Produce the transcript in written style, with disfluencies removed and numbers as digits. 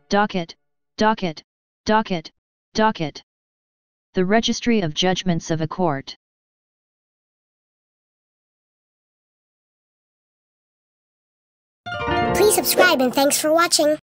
Docket, docket, docket, docket. The registry of judgments of a court. Please subscribe and thanks for watching.